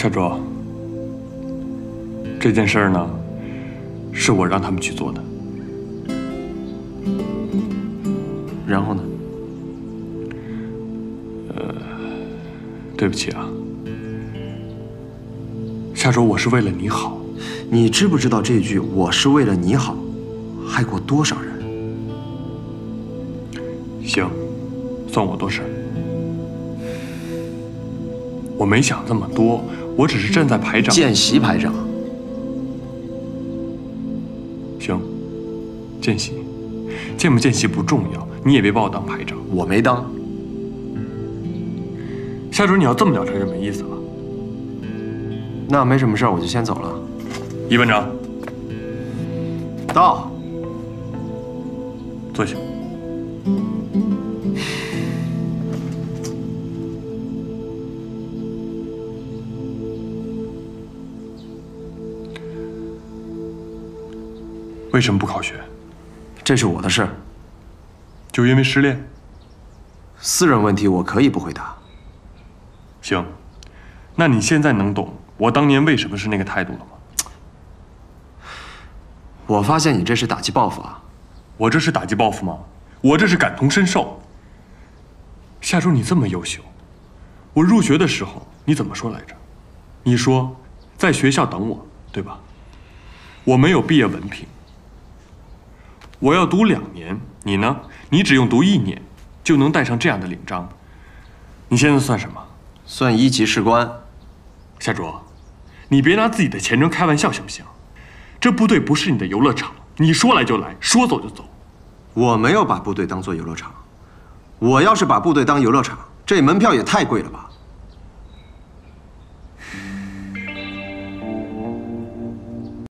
夏卓，这件事儿呢，是我让他们去做的。 然后呢？ 对不起啊，夏卓，我是为了你好。 你知不知道这句"我是为了你好"害过多少人？ 行，算我多事。我没想这么多，我只是站在排长。 见习排长。 行，见习，见不见习不重要，你也别把我当排长。 我没当。 夏卓，你要这么聊天就没意思了。 那没什么事儿，我就先走了。 一班长， 到。 坐下。为什么不考学？ 这是我的事。 就因为失恋？ 私人问题我可以不回答。 行，那你现在能懂我当年为什么是那个态度了吗？ 我发现你这是打击报复啊！ 我这是打击报复吗？我这是感同身受。夏周，你这么优秀，我入学的时候你怎么说来着？你说在学校等我，对吧？我没有毕业文凭，我要读2年，你呢？你只用读1年，就能带上这样的领章。你现在算什么？ 算1级士官。 夏卓，你别拿自己的前程开玩笑，行不行？这部队不是你的游乐场，你说来就来，说走就走。 我没有把部队当做游乐场，我要是把部队当游乐场，这门票也太贵了吧？